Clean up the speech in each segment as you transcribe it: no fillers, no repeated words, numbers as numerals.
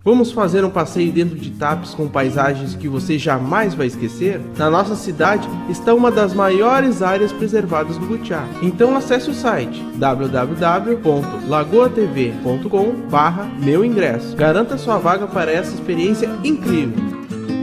Vamos fazer um passeio dentro de Tapes com paisagens que você jamais vai esquecer? Na nossa cidade está uma das maiores áreas preservadas do Butiá. Então acesse o site www.lagoatv.com/meuingresso. Garanta sua vaga para essa experiência incrível.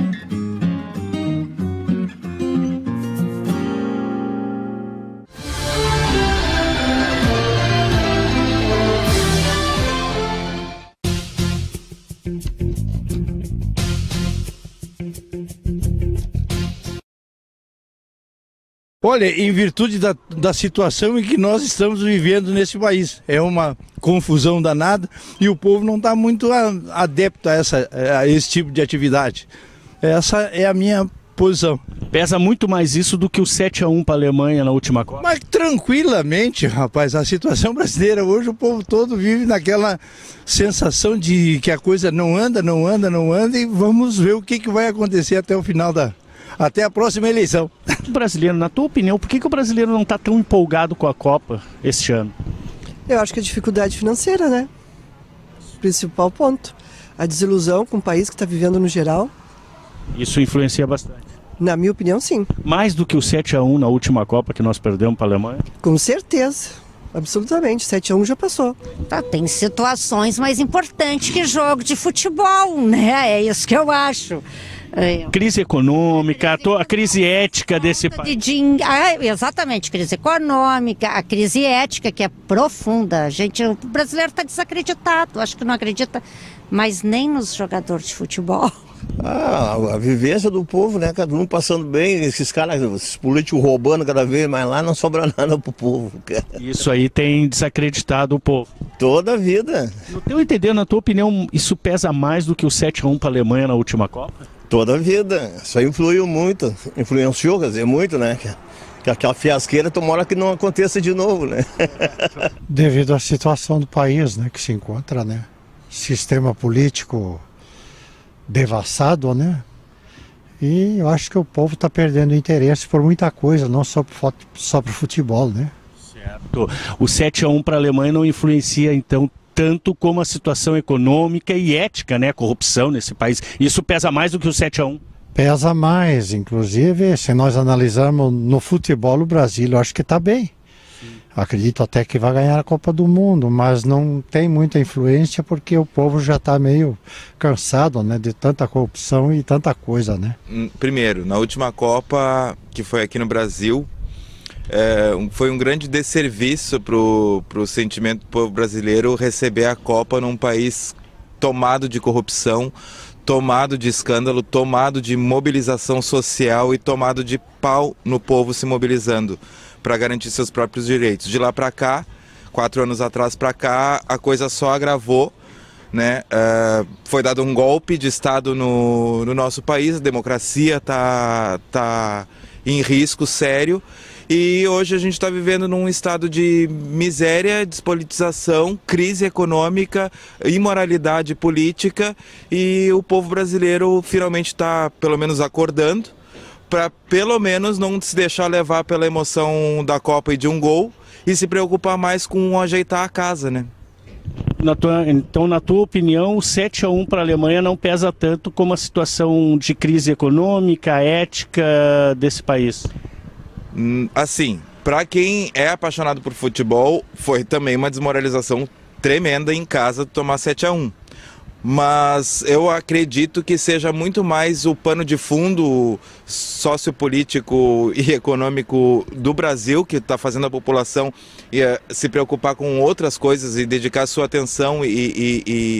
Olha, em virtude da situação em que nós estamos vivendo nesse país, é uma confusão danada e o povo não está muito adepto a esse tipo de atividade. Essa é a minha posição. Pesa muito mais isso do que o 7-1 para a Alemanha na última Copa? Mas tranquilamente, rapaz, a situação brasileira hoje, o povo todo vive naquela sensação de que a coisa não anda e vamos ver o que vai acontecer até o final até a próxima eleição. O brasileiro, na tua opinião, por que o brasileiro não está tão empolgado com a Copa este ano? Eu acho que a dificuldade financeira, né? Principal ponto. A desilusão com o país que está vivendo no geral. Isso influencia bastante? Na minha opinião, sim. Mais do que o 7-1 na última Copa que nós perdemos para a Alemanha? Com certeza. Absolutamente. 7-1 já passou. Tem situações mais importantes que jogo de futebol, né? É isso que eu acho. Crise econômica, a crise ética desse país. Exatamente, crise econômica, a crise ética que é profunda. O brasileiro está desacreditado, acho que não acredita, mas nem nos jogadores de futebol. A vivência do povo, né? Cada um passando bem, esses caras, esses políticos roubando cada vez mais lá, não sobra nada pro povo. Isso aí tem desacreditado o povo. Toda a vida. No teu entender, na tua opinião, isso pesa mais do que o 7-1 para a Alemanha na última Copa? Toda a vida. Isso aí influenciou, quer dizer, muito, né? Que aquela fiasqueira tomara que não aconteça de novo, né? Devido à situação do país, né, que se encontra, né? Sistema político devassado, né? E eu acho que o povo está perdendo interesse por muita coisa, não só pro futebol, né? Certo. O 7-1 para a Alemanha não influencia, então, tanto como a situação econômica e ética, né? A corrupção nesse país. Isso pesa mais do que o 7-1? Pesa mais, inclusive, se nós analisarmos no futebol, o Brasil, eu acho que está bem. Acredito até que vai ganhar a Copa do Mundo, mas não tem muita influência porque o povo já está meio cansado, né, de tanta corrupção e tanta coisa, né? Primeiro, na última Copa, que foi aqui no Brasil, foi um grande desserviço para o sentimento do povo brasileiro receber a Copa num país tomado de corrupção, tomado de escândalo, tomado de mobilização social e tomado de pau no povo se mobilizando para garantir seus próprios direitos. De lá para cá, 4 anos atrás para cá, a coisa só agravou, né? Foi dado um golpe de Estado no nosso país, a democracia tá em risco sério e hoje a gente está vivendo num estado de miséria, despolitização, crise econômica, imoralidade política e o povo brasileiro finalmente está, pelo menos, acordando para pelo menos não se deixar levar pela emoção da Copa e de um gol e se preocupar mais com ajeitar a casa, né? Então, na tua opinião, o 7-1 para a Alemanha não pesa tanto como a situação de crise econômica, ética desse país? Assim, para quem é apaixonado por futebol, foi também uma desmoralização tremenda em casa tomar 7-1. Mas eu acredito que seja muito mais o pano de fundo sociopolítico e econômico do Brasil que está fazendo a população se preocupar com outras coisas e dedicar sua atenção e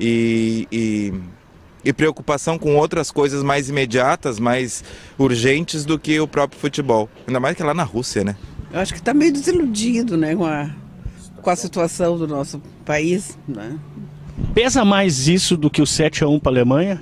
preocupação com outras coisas mais imediatas, mais urgentes do que o próprio futebol. Ainda mais que é lá na Rússia, né? Eu acho que está meio desiludido, né, com a situação do nosso país, né? Pesa mais isso do que o 7-1 para a Alemanha?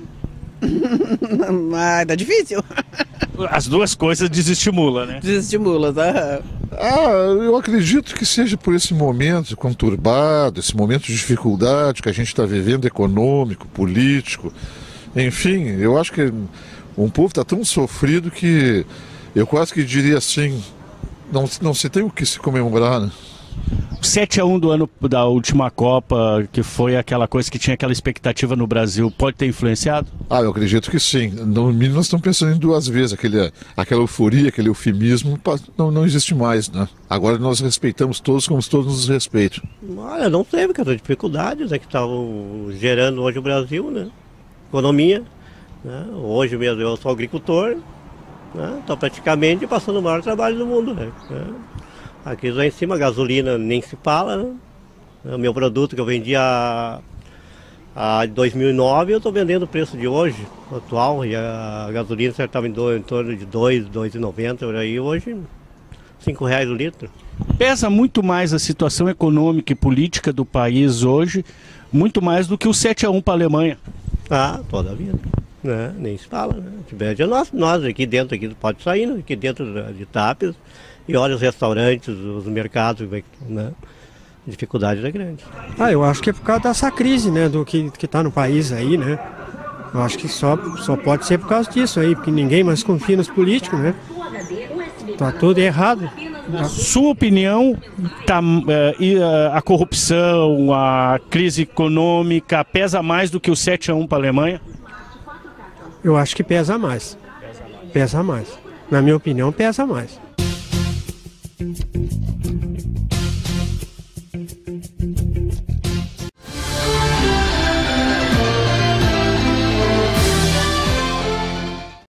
Tá difícil. As duas coisas desestimulam, né? Desestimula, tá? Eu acredito que seja por esse momento conturbado, esse momento de dificuldade que a gente está vivendo, econômico, político. Enfim, eu acho que um povo está tão sofrido que eu quase que diria assim, não se tem o que se comemorar, né? O 7-1 do ano da última Copa, que foi aquela coisa que tinha aquela expectativa no Brasil, pode ter influenciado? Eu acredito que sim. No mínimo nós estamos pensando em duas vezes. Aquela euforia, aquele eufemismo não existe mais, né? Agora nós respeitamos todos como todos nos respeitam. Olha, não teve as dificuldades que estavam gerando hoje o Brasil, né? Economia, né? Hoje mesmo eu sou agricultor, né? Estou praticamente passando o maior trabalho do mundo, né? Aqui lá em cima a gasolina nem se fala, né? O meu produto que eu vendia em 2009 eu estou vendendo o preço de hoje, atual, e a gasolina estava em torno de 2,90 por aí, hoje R$5 o litro. Pesa muito mais a situação econômica e política do país hoje, muito mais do que o 7-1 para a Alemanha. Toda a vida, né? Nem se fala, né? Nós aqui dentro, pode sair, né? Aqui dentro de Tapes, e olha os restaurantes, os mercados, né? A dificuldade é grande. Eu acho que é por causa dessa crise, né, do que está no país aí, né? Eu acho que só pode ser por causa disso aí, porque ninguém mais confia nos políticos, né? Tá tudo errado. Sua opinião, a corrupção, a crise econômica pesa mais do que o 7-1 para a Alemanha? Eu acho que pesa mais. Pesa mais. Na minha opinião, pesa mais.